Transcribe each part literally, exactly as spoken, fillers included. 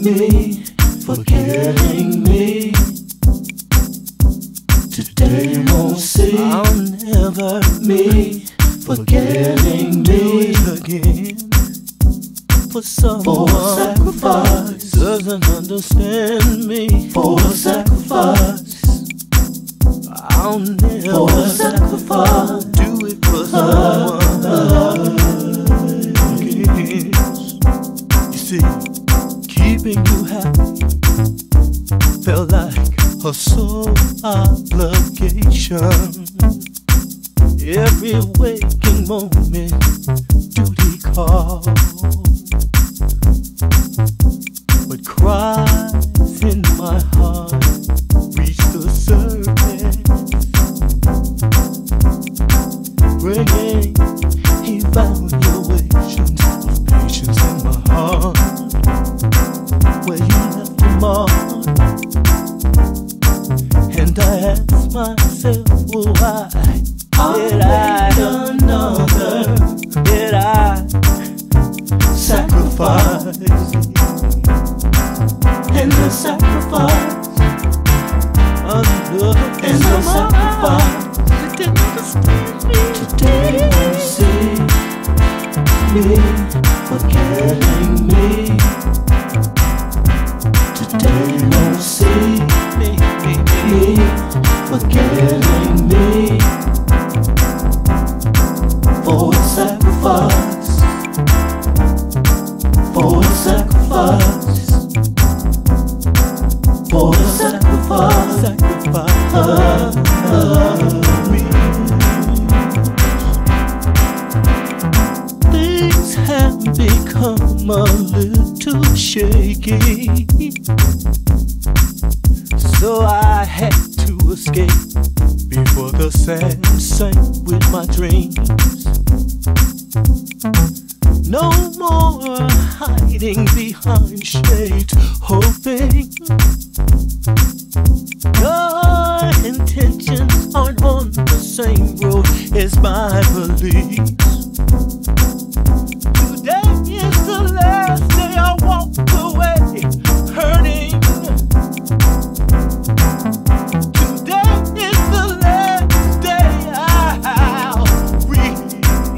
me, forgetting me. Today won't see. I'll never me, forgetting me again. For someone for sacrifice doesn't understand me. For sacrifice I'll never for sacrifice do it for someone again. You see, keeping you happy felt like a soul obligation. Every waking moment, duty calls. But cries in my heart reach the surface, bringing evaluations of patience in my heart. Where you left the mark, and I ask myself, well, why did I another? Did I sacrifice? and the sacrifice Another and the sacrifice. you didn't understand me. Today won't see me, forgetting me. Today won't see Me, me, me, forgetting me. For sacrifice, for sacrifice, for sacrifice, sacrifice me. Things have become a little shaky, so I had to escape before the sand sank with my dreams. No more hiding behind shades, hoping your intentions aren't on the same road as my beliefs. Today is the last day I walk away hurting. Today is the last day I'll reach.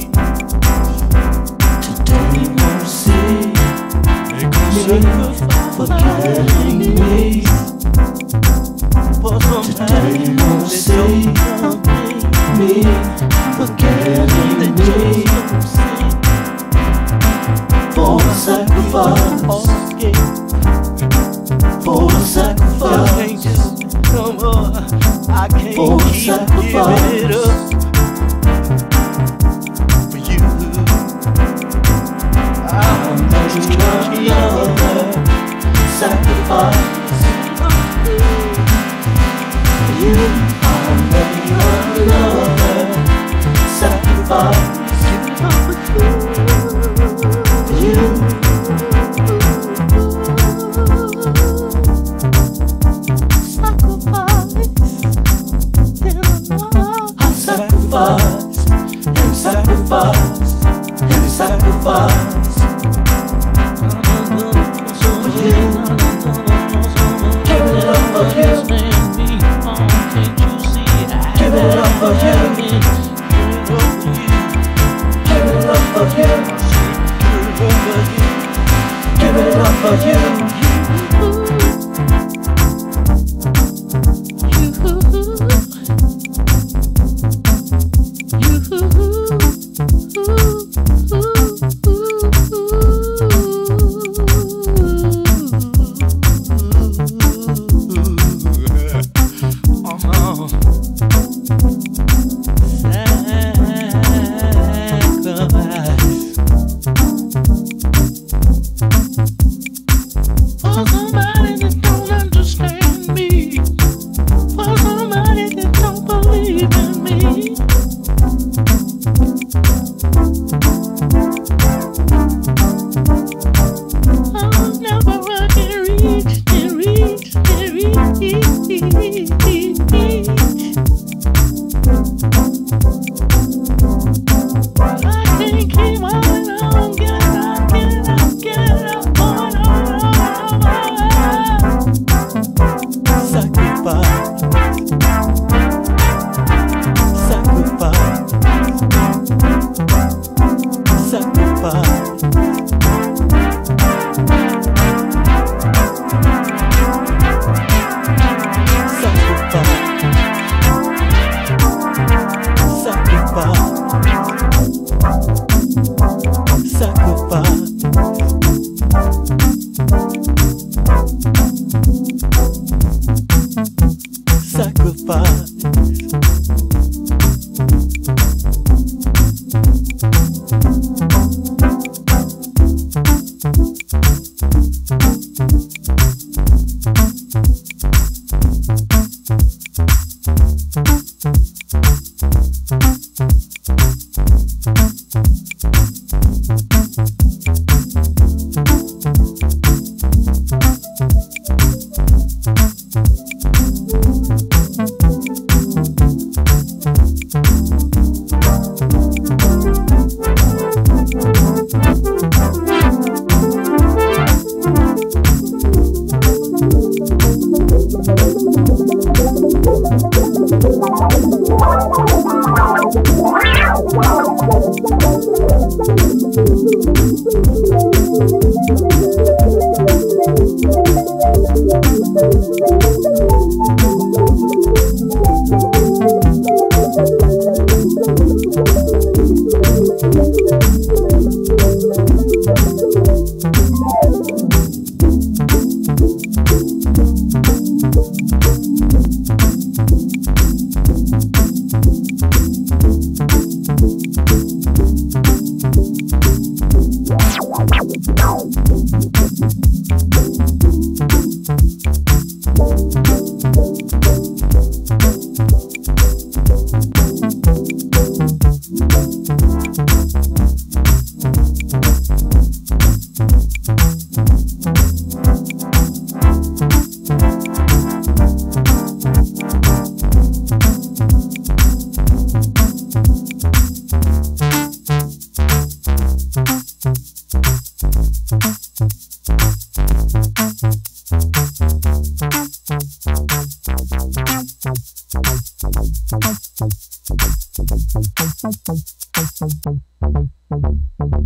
today won't see me, forgetting me. For Today won't see me, forgetting me. For sacrifice, for sacrifice, I can't for keep sacrifice. giving it up for you. I'll make another sacrifice for you. I'll make another sacrifice for you. Thank you.